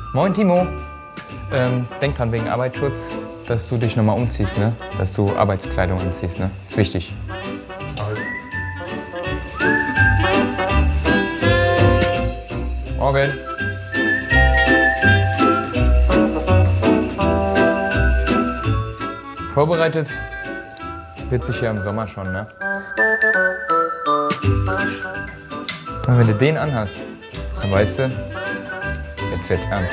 Moin Timo. Denk dran wegen Arbeitsschutz, dass du dich nochmal umziehst, ne? Dass du Arbeitskleidung anziehst, ne? Ist wichtig. Morgen. Vorbereitet wird sich ja im Sommer schon, ne? Und wenn du den anhast, dann weißt du, jetzt wird's ernst.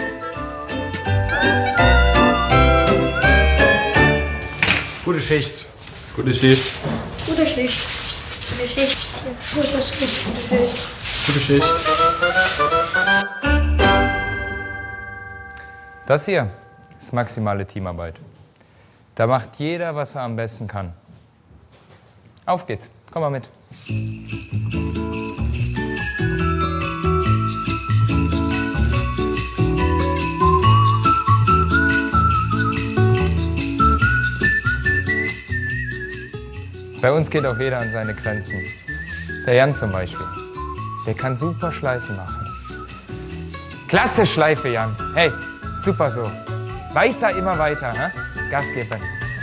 Gute Schicht. Gute Schicht. Gute Schicht. Gute Schicht. Gute Schicht. Gute Schicht. Das hier ist maximale Teamarbeit. Da macht jeder, was er am besten kann. Auf geht's. Komm mal mit. Bei uns geht auch jeder an seine Grenzen. Der Jan zum Beispiel. Der kann super Schleifen machen. Klasse Schleife, Jan. Hey, super so. Weiter, immer weiter. Hä? Gas geben.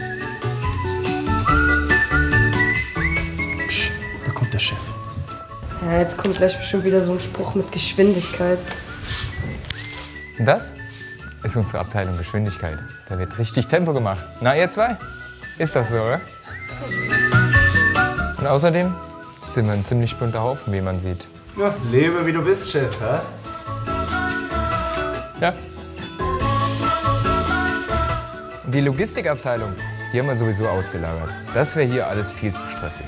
Psch, da kommt der Chef. Ja, jetzt kommt gleich bestimmt wieder so ein Spruch mit Geschwindigkeit. Und das ist unsere Abteilung Geschwindigkeit. Da wird richtig Tempo gemacht. Na, ihr zwei? Ist das so, oder? Und außerdem sind wir ein ziemlich bunter Haufen, wie man sieht. Ja, lebe wie du bist, Chef, hä? Ja. Und die Logistikabteilung, die haben wir sowieso ausgelagert. Das wäre hier alles viel zu stressig.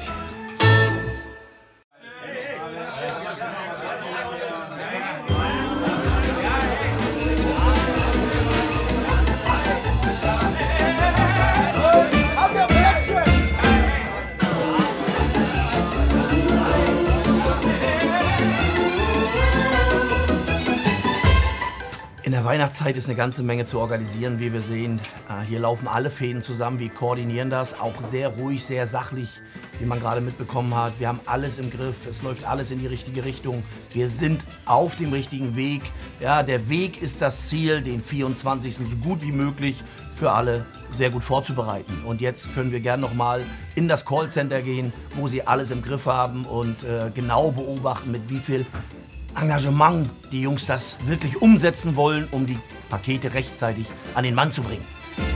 In der Weihnachtszeit ist eine ganze Menge zu organisieren, wie wir sehen. Hier laufen alle Fäden zusammen, wir koordinieren das, auch sehr ruhig, sehr sachlich, wie man gerade mitbekommen hat. Wir haben alles im Griff, es läuft alles in die richtige Richtung. Wir sind auf dem richtigen Weg. Ja, der Weg ist das Ziel, den 24. so gut wie möglich für alle sehr gut vorzubereiten. Und jetzt können wir gern noch mal in das Callcenter gehen, wo Sie alles im Griff haben und genau beobachten, mit wie viel Engagement die Jungs das wirklich umsetzen wollen, um die Pakete rechtzeitig an den Mann zu bringen.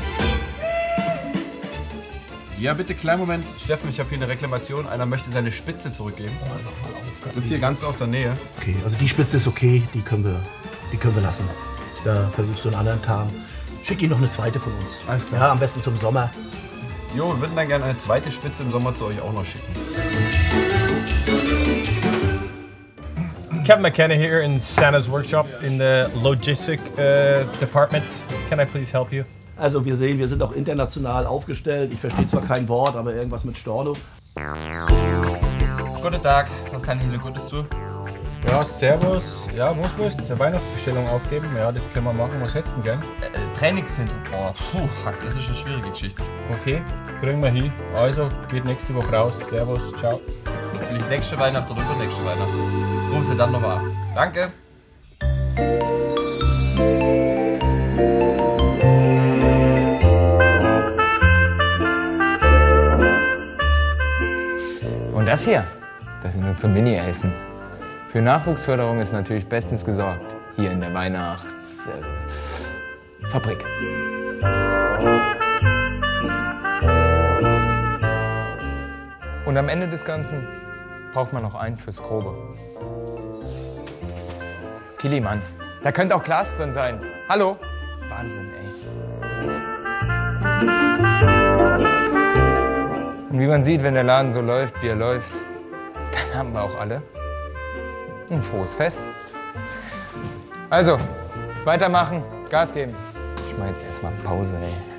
Ja, bitte, kleinen Moment. Steffen, ich habe hier eine Reklamation. Einer möchte seine Spitze zurückgeben. Das ist hier ganz aus der Nähe. Okay, also die Spitze ist okay, die können wir lassen. Da versuchst du einen anderen Kram. Schick ihm noch eine zweite von uns. Alles klar. Ja, am besten zum Sommer. Jo, wir würden dann gerne eine zweite Spitze im Sommer zu euch auch noch schicken. Kevin McKenna here in Santa's workshop in the logistic department. Can I please help you? Also wir sehen, wir sind auch international aufgestellt. Ich verstehe zwar kein Wort, aber irgendwas mit Storno. Guten Tag, was kann ich Ihnen Gutes tun? Ja, servus. Ja, muss eine Weihnachtsbestellung aufgeben. Ja, das können wir machen. Was hättest du denn gern? Trainingszentrum. Oh, puh, das ist eine schwierige Geschichte. Okay, kriegen wir hin. Also, geht nächste Woche raus. Servus, ciao. Vielleicht nächste Weihnachten oder übernächste Weihnachten. Ruf Sie dann nochmal an. Danke. Und das hier, das sind unsere Mini-Elfen. Für Nachwuchsförderung ist natürlich bestens gesorgt. Hier in der Weihnachtsfabrik. Und am Ende des Ganzen braucht man noch einen fürs Grobe. Kiliman, da könnte auch Glas drin sein. Hallo? Wahnsinn, ey. Und wie man sieht, wenn der Laden so läuft, wie er läuft, dann haben wir auch alle ein frohes Fest. Also, weitermachen, Gas geben. Ich mache jetzt erstmal Pause, ey.